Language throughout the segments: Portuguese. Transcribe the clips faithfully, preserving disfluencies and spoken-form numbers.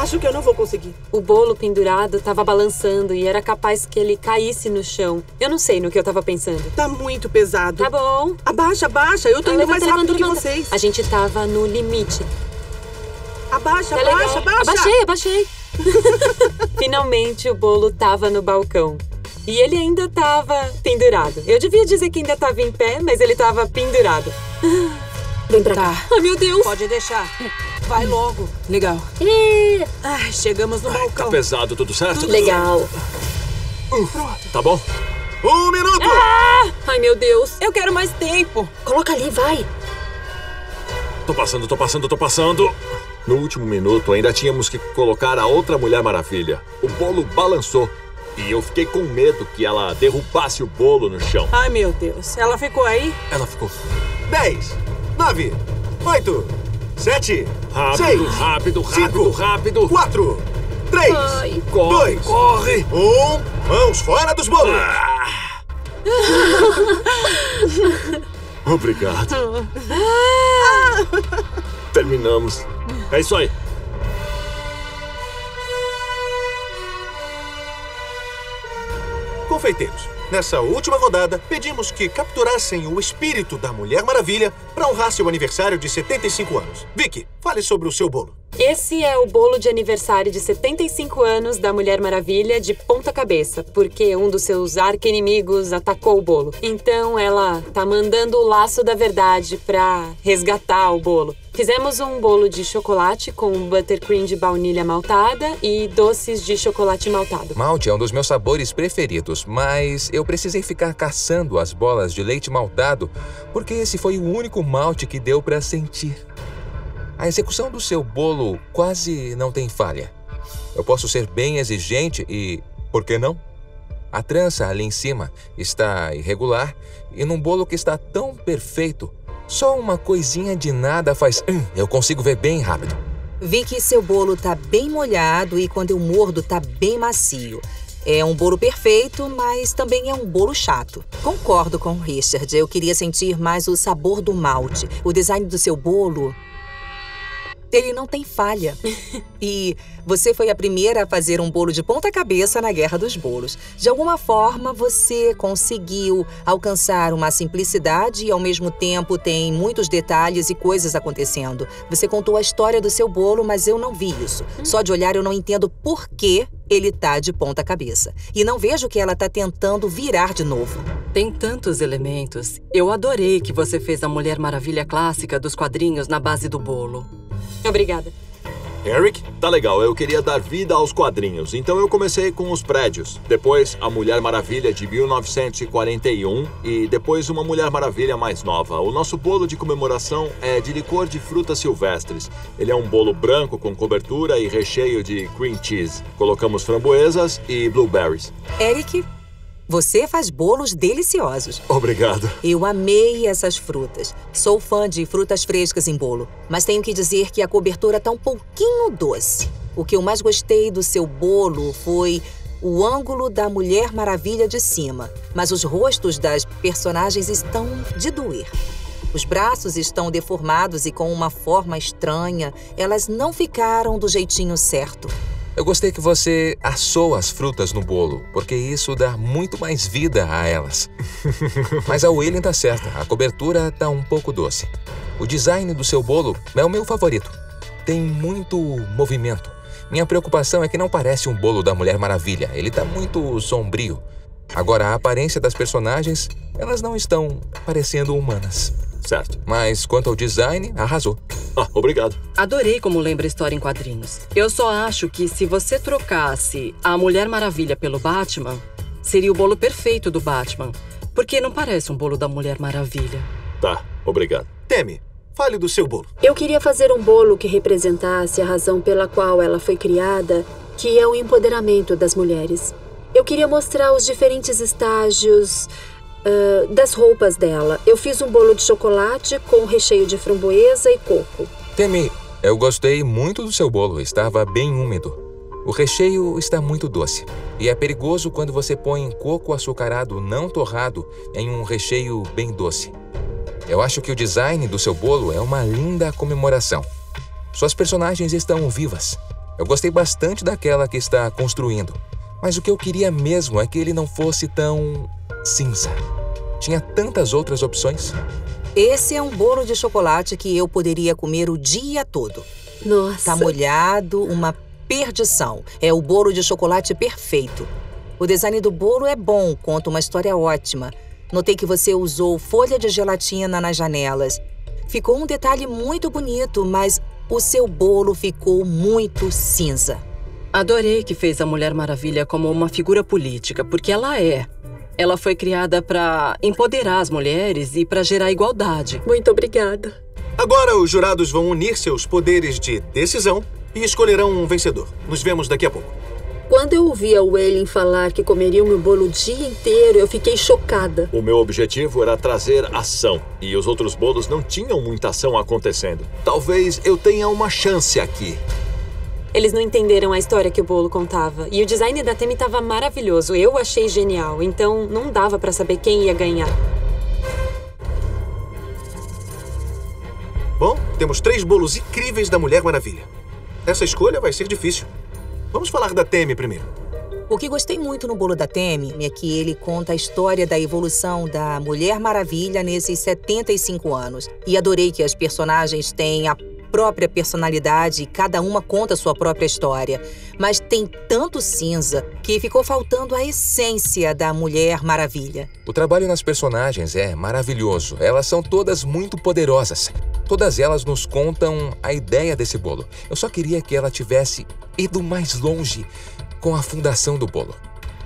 Acho que eu não vou conseguir. O bolo pendurado tava balançando e era capaz que ele caísse no chão. Eu não sei no que eu tava pensando. Tá muito pesado. Tá bom. Abaixa, abaixa. Eu tô Ah, indo levanta, mais rápido levanta, que levanta. vocês. A gente tava no limite. Abaixa, Tá abaixa, legal. abaixa. Abaixei, abaixei. Finalmente o bolo tava no balcão. E ele ainda tava pendurado. Eu devia dizer que ainda tava em pé, mas ele tava pendurado. Vem pra cá. Ai, meu Deus. Pode deixar. Vai logo. Legal. Ih, Ai, chegamos no Ai, balcão. tá pesado, tudo certo? legal. Tá bom? Um minuto! Ah! Ai, meu Deus. Eu quero mais tempo. Coloca ali, vai. Tô passando, tô passando, tô passando. No último minuto, ainda tínhamos que colocar a outra Mulher Maravilha. O bolo balançou. E eu fiquei com medo que ela derrubasse o bolo no chão. Ai, meu Deus. Ela ficou aí? Ela ficou Dez, nove, oito, sete, rápido, seis, rápido, rápido, cinco, rápido. quatro, três, Ai. Corre, dois, corre. um. Mãos fora dos bolos. Ah. Obrigado. Terminamos. É isso aí. Confeiteiros, nessa última rodada, pedimos que capturassem o espírito da Mulher Maravilha para honrar seu aniversário de setenta e cinco anos. Vicky, fale sobre o seu bolo. Esse é o bolo de aniversário de setenta e cinco anos da Mulher Maravilha de ponta cabeça, porque um dos seus arqui-inimigos atacou o bolo. Então ela tá mandando o laço da verdade pra resgatar o bolo. Fizemos um bolo de chocolate com buttercream de baunilha maltada e doces de chocolate maltado. Malte é um dos meus sabores preferidos, mas eu precisei ficar caçando as bolas de leite maltado porque esse foi o único malte que deu pra sentir. A execução do seu bolo quase não tem falha. Eu posso ser bem exigente e, por que não? A trança ali em cima está irregular e num bolo que está tão perfeito, só uma coisinha de nada faz... Hum, eu consigo ver bem rápido. Vi que seu bolo tá bem molhado e quando eu mordo tá bem macio. É um bolo perfeito, mas também é um bolo chato. Concordo com o Richard. Eu queria sentir mais o sabor do malte. O design do seu bolo... ele não tem falha. E você foi a primeira a fazer um bolo de ponta cabeça na Guerra dos Bolos. De alguma forma, você conseguiu alcançar uma simplicidade e, ao mesmo tempo, tem muitos detalhes e coisas acontecendo. Você contou a história do seu bolo, mas eu não vi isso. Só de olhar eu não entendo por que ele tá de ponta cabeça. E não vejo que ela tá tentando virar de novo. Tem tantos elementos. Eu adorei que você fez a Mulher Maravilha clássica dos quadrinhos na base do bolo. Obrigada. Eric, tá legal, eu queria dar vida aos quadrinhos, então eu comecei com os prédios. Depois, a Mulher Maravilha de mil novecentos e quarenta e um e depois uma Mulher Maravilha mais nova. O nosso bolo de comemoração é de licor de frutas silvestres. Ele é um bolo branco com cobertura e recheio de cream cheese. Colocamos framboesas e blueberries. Eric, você faz bolos deliciosos. Obrigado. Eu amei essas frutas. Sou fã de frutas frescas em bolo, mas tenho que dizer que a cobertura tá um pouquinho doce. O que eu mais gostei do seu bolo foi o ângulo da Mulher Maravilha de cima, mas os rostos das personagens estão de doer. Os braços estão deformados e com uma forma estranha. Elas não ficaram do jeitinho certo. Eu gostei que você assou as frutas no bolo, porque isso dá muito mais vida a elas. Mas a William tá certa, a cobertura tá um pouco doce. O design do seu bolo é o meu favorito. Tem muito movimento. Minha preocupação é que não parece um bolo da Mulher Maravilha, ele tá muito sombrio. Agora, a aparência das personagens, elas não estão parecendo humanas. Certo. Mas quanto ao design, arrasou. Ah, obrigado. Adorei como lembra a história em quadrinhos. Eu só acho que se você trocasse a Mulher Maravilha pelo Batman, seria o bolo perfeito do Batman. Porque não parece um bolo da Mulher Maravilha. Tá, obrigado. Temi, fale do seu bolo. Eu queria fazer um bolo que representasse a razão pela qual ela foi criada, que é o empoderamento das mulheres. Eu queria mostrar os diferentes estágios... Uh, das roupas dela. Eu fiz um bolo de chocolate com recheio de framboesa e coco. Temi, eu gostei muito do seu bolo. Estava bem úmido. O recheio está muito doce. E é perigoso quando você põe coco açucarado não torrado em um recheio bem doce. Eu acho que o design do seu bolo é uma linda comemoração. Suas personagens estão vivas. Eu gostei bastante daquela que está construindo. Mas o que eu queria mesmo é que ele não fosse tão cinza. Tinha tantas outras opções. Esse é um bolo de chocolate que eu poderia comer o dia todo. Nossa. Tá molhado, uma perdição. É o bolo de chocolate perfeito. O design do bolo é bom, conta uma história ótima. Notei que você usou folha de gelatina nas janelas. Ficou um detalhe muito bonito, mas o seu bolo ficou muito cinza. Adorei que fez a Mulher Maravilha como uma figura política, porque ela é. Ela foi criada para empoderar as mulheres e para gerar igualdade. Muito obrigada. Agora os jurados vão unir seus poderes de decisão e escolherão um vencedor. Nos vemos daqui a pouco. Quando eu ouvi a Waylon falar que comeria o meu bolo o dia inteiro, eu fiquei chocada. O meu objetivo era trazer ação, e os outros bolos não tinham muita ação acontecendo. Talvez eu tenha uma chance aqui. Eles não entenderam a história que o bolo contava. E o design da Temi estava maravilhoso. Eu achei genial. Então, não dava para saber quem ia ganhar. Bom, temos três bolos incríveis da Mulher Maravilha. Essa escolha vai ser difícil. Vamos falar da Temi primeiro. O que gostei muito no bolo da Temi é que ele conta a história da evolução da Mulher Maravilha nesses setenta e cinco anos. E adorei que as personagens têm a própria personalidade e cada uma conta a sua própria história. Mas tem tanto cinza que ficou faltando a essência da Mulher Maravilha. O trabalho nas personagens é maravilhoso. Elas são todas muito poderosas. Todas elas nos contam a ideia desse bolo. Eu só queria que ela tivesse ido mais longe com a fundação do bolo.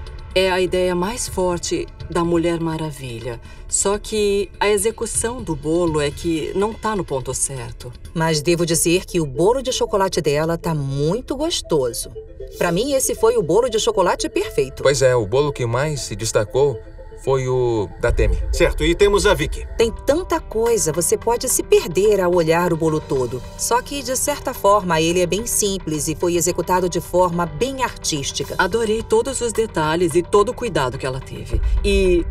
É a ideia mais forte da Mulher Maravilha. Só que a execução do bolo é que não tá no ponto certo. Mas devo dizer que o bolo de chocolate dela tá muito gostoso. Pra mim, esse foi o bolo de chocolate perfeito. Pois é, o bolo que mais se destacou foi o da Temi. Certo, e temos a Vicky. Tem tanta coisa, você pode se perder ao olhar o bolo todo. Só que, de certa forma, ele é bem simples e foi executado de forma bem artística. Adorei todos os detalhes e todo o cuidado que ela teve. E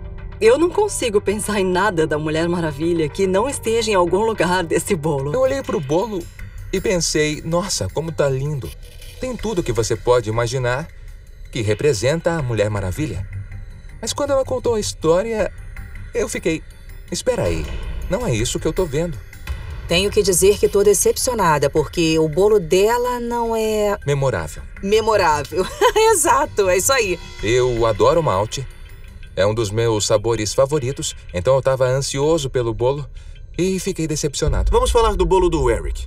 eu não consigo pensar em nada da Mulher Maravilha que não esteja em algum lugar desse bolo. Eu olhei pro bolo e pensei, nossa, como tá lindo. Tem tudo que você pode imaginar que representa a Mulher Maravilha. Mas quando ela contou a história, eu fiquei, espera aí, não é isso que eu tô vendo. Tenho que dizer que tô decepcionada, porque o bolo dela não é... Memorável. Memorável. Exato, é isso aí. Eu adoro malte. É um dos meus sabores favoritos, então eu tava ansioso pelo bolo e fiquei decepcionado. Vamos falar do bolo do Eric.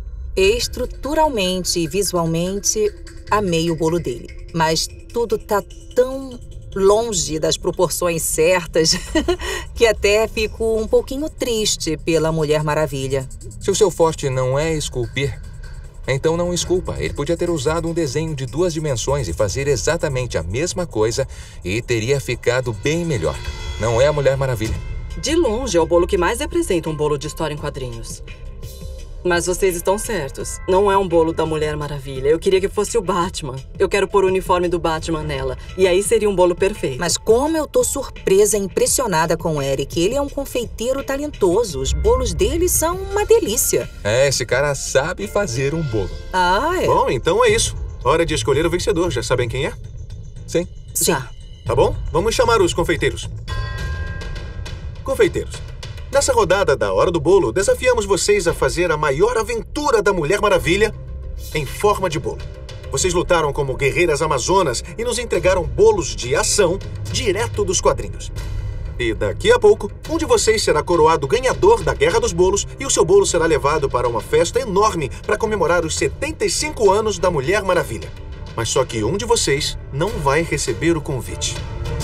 Estruturalmente e visualmente, amei o bolo dele. Mas tudo tá tão longe das proporções certas que até fico um pouquinho triste pela Mulher Maravilha. Se o seu forte não é esculpir, então não esculpa. Ele podia ter usado um desenho de duas dimensões e fazer exatamente a mesma coisa e teria ficado bem melhor. Não é a Mulher Maravilha. De longe é o bolo que mais representa um bolo de história em quadrinhos. Mas vocês estão certos. Não é um bolo da Mulher Maravilha. Eu queria que fosse o Batman. Eu quero pôr o uniforme do Batman nela. E aí seria um bolo perfeito. Mas como eu tô surpresa e impressionada com o Eric. Ele é um confeiteiro talentoso. Os bolos dele são uma delícia. É, esse cara sabe fazer um bolo. Ah, é? Bom, então é isso. Hora de escolher o vencedor. Já sabem quem é? Sim. Já. Tá bom? Vamos chamar os confeiteiros. Confeiteiros. Nessa rodada da Hora do Bolo, desafiamos vocês a fazer a maior aventura da Mulher Maravilha em forma de bolo. Vocês lutaram como guerreiras amazonas e nos entregaram bolos de ação direto dos quadrinhos. E daqui a pouco, um de vocês será coroado ganhador da Guerra dos Bolos e o seu bolo será levado para uma festa enorme para comemorar os setenta e cinco anos da Mulher Maravilha. Mas só que um de vocês não vai receber o convite.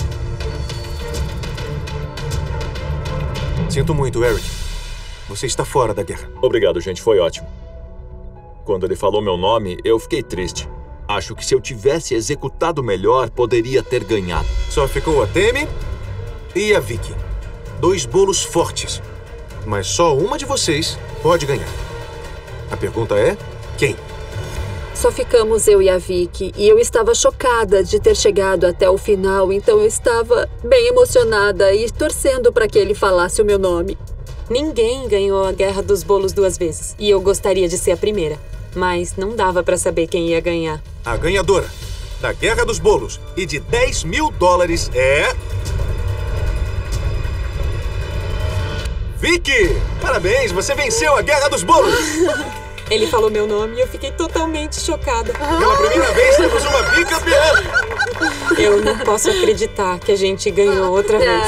Sinto muito, Eric. Você está fora da guerra. Obrigado, gente. Foi ótimo. Quando ele falou meu nome, eu fiquei triste. Acho que se eu tivesse executado melhor, poderia ter ganhado. Só ficou a Temi e a Vicky. Dois bolos fortes. Mas só uma de vocês pode ganhar. A pergunta é, quem? Só ficamos eu e a Vicky, e eu estava chocada de ter chegado até o final, então eu estava bem emocionada e torcendo para que ele falasse o meu nome. Ninguém ganhou a Guerra dos Bolos duas vezes, e eu gostaria de ser a primeira. mas não dava pra saber quem ia ganhar. A ganhadora da Guerra dos Bolos e de dez mil dólares é... Vicky! Parabéns, você venceu a Guerra dos Bolos! Ele falou meu nome e eu fiquei totalmente chocada. Pela primeira vez temos uma bicampeã! Eu não posso acreditar que a gente ganhou outra vez.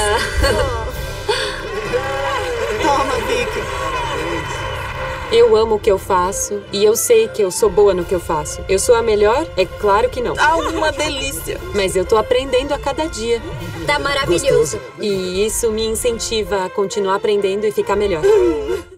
Toma, Vicky. Eu amo o que eu faço e eu sei que eu sou boa no que eu faço. Eu sou a melhor? É claro que não. Ah, uma delícia. Mas eu tô aprendendo a cada dia. Tá maravilhoso. E isso me incentiva a continuar aprendendo e ficar melhor.